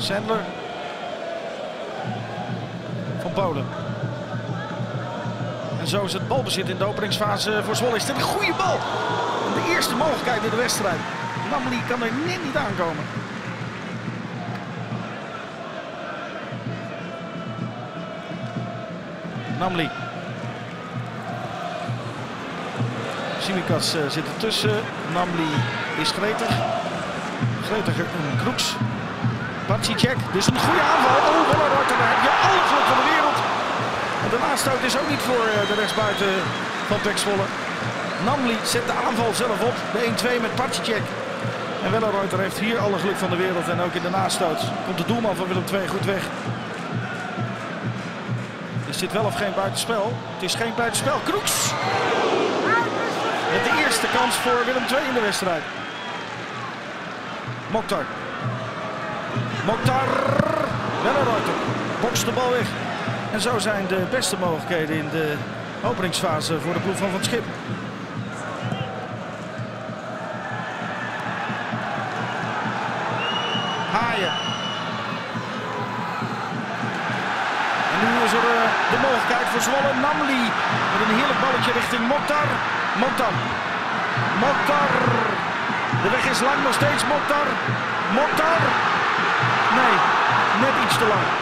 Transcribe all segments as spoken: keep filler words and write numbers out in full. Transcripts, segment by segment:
Sandler. Van Polen. En zo is het balbezit in de openingsfase voor Zwolle. Is dit een goede bal? En de eerste mogelijkheid in de wedstrijd. Namli kan er net niet aankomen. Namli. Simikas uh, zit ertussen. Namli is gretig. Gretiger en Kroeks. Pacicek. Dit is een goede aanval. Oh, Wellenreuter, daar heb je alle geluk van de wereld. En de naaststoot is ook niet voor uh, de rechtsbuiten van P E C Zwolle. Namli zet de aanval zelf op. De een twee met Pacicek. En Wellenreuter heeft hier alle geluk van de wereld. En ook in de naaststoot komt de doelman van Willem twee goed weg. Is dit wel of geen buitenspel? Het is geen buitenspel. Kroeks! Met de eerste kans voor Willem twee in de wedstrijd. Mokhtar. Mokhtar. Wellenreuter. Bokst de bal weg. En zo zijn de beste mogelijkheden in de openingsfase voor de ploeg van Van 't Schip. Haaien. En nu is er uh, de mogelijkheid voor Zwolle. Namli met een heerlijk balletje richting Mokhtar. Mokhtar. Mokhtar. De weg is lang nog steeds. Mokhtar. Mokhtar. Nee, net iets te lang.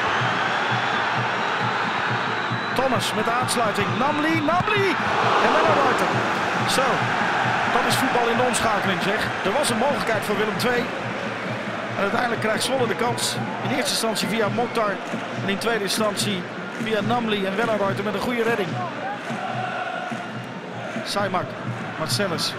Thomas met de aansluiting. Namli, Namli. En Wellenreuter. Zo, dat is voetbal in de omschakeling, zeg. Er was een mogelijkheid voor Willem twee. En uiteindelijk krijgt Zwolle de kans. In eerste instantie via Mokhtar. En in tweede instantie via Namli en Wellenreuter met een goede redding. Saimak, Marcellus.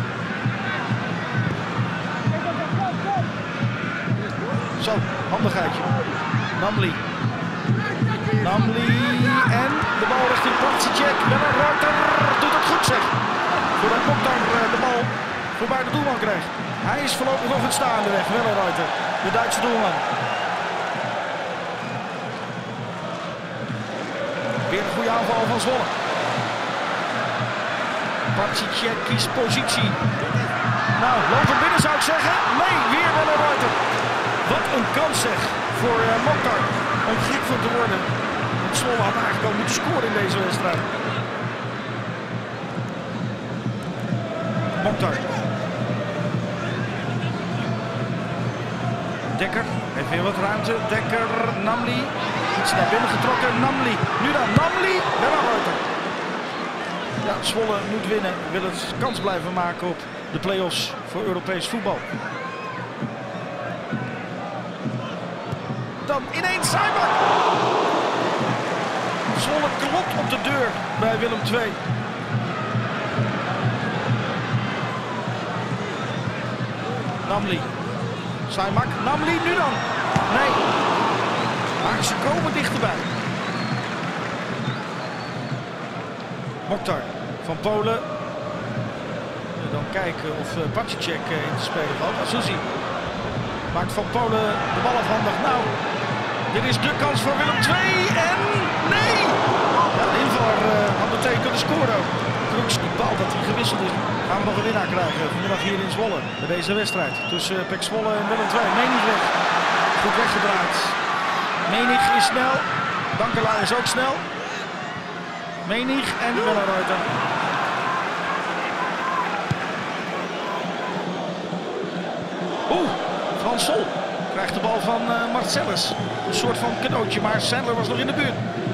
Zo, handigheidje. Namli. Namli en de bal richting Pacicek. Wellenreuter doet het goed, zeg. Voordat Mokhtar de bal voorbij de doelman krijgt. Hij is voorlopig nog het staande weg, Wellenreuter, de Duitse doelman. Weer een goede aanval van Zwolle. Pacicek kiest positie. Nou, lopen binnen zou ik zeggen. Nee, weer Wellenreuter. Wat een kans zeg voor uh, Mokhtar om gek van te worden. Want Zwolle had eigenlijk al moeten scoren in deze wedstrijd. Mokhtar. Dekker heeft weer wat ruimte. Dekker, Namli. Iets naar binnen getrokken. Namli. Nu dan Namli. Wellenreuter. Ja, Zwolle moet winnen. Wil het kans blijven maken op de play-offs voor Europees voetbal. Dan ineens Saimak. Zwolle klopt op de deur bij Willem twee. Namli. Saimak. Namli nu dan. Nee. Maar ze komen dichterbij. Mokhtar van Polen. En dan kijken of uh, Pacicek uh, in te spelen valt. Azuzi maakt van Polen de bal afhandig. Nou, dit is de kans voor Willem twee. En nee! Ja, de invaller uh, had meteen kunnen scoren. Kroeks die bal dat hij gewisseld is. Gaan we nog een winnaar krijgen vanmiddag hier in Zwolle. Bij deze wedstrijd tussen uh, P E C Zwolle en Willem twee. Menig weg. Goed weggedraaid. Menig is snel. Dankela is ook snel. Menig en Wellenreuter. Oeh, Frans Sol krijgt de bal van uh, Marcellus. Een soort van cadeautje, maar Sandler was nog in de buurt.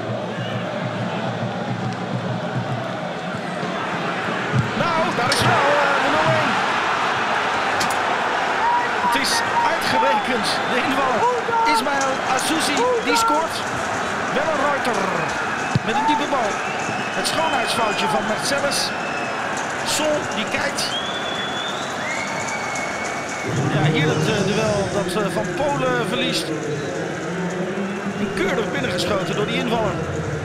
Nou, daar is wel uh, de nul één. Het is uitgerekend. De invaller Ismail Azuzi, die scoort. Wellenreuter met een diepe bal. Het schoonheidsfoutje van Marcellus. Sol die kijkt. Ja, hier het uh, duel dat uh, Van Polen verliest. En keurig binnengeschoten door die invaller.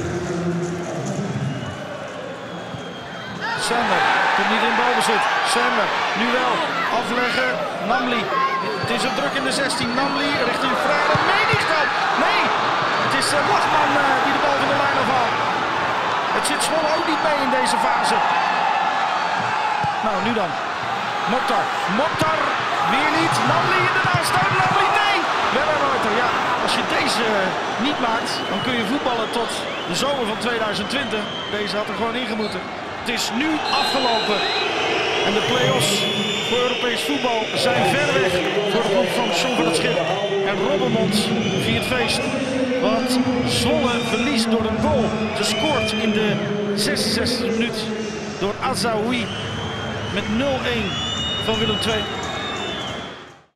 Sandler komt niet in balbezit. Sandler nu wel afleggen. Namli. Het is een druk in de zestien. Namli richting Frère. Menig dan. Nee. Het is uh, Lachman uh, die de bal van de lijn afhaalt. Het zit Zwolle ook niet mee in deze fase. Nou, nu dan. Mokhtar. Mokhtar. Weer niet. Namli in de naaststoot. Namli, nee. Wellenreuter, ja, als je deze niet maakt, dan kun je voetballen tot de zomer van tweeduizend twintig. Deze had er gewoon ingemoeten. Het is nu afgelopen. En de play-offs voor Europees voetbal zijn ver weg voor de ploeg van John van het Schip. En Robbermond viert feest. Want Zwolle verliest door een goal. Ze scoort in de zesenzestigste minuut door Azaoui met nul-een van Willem twee.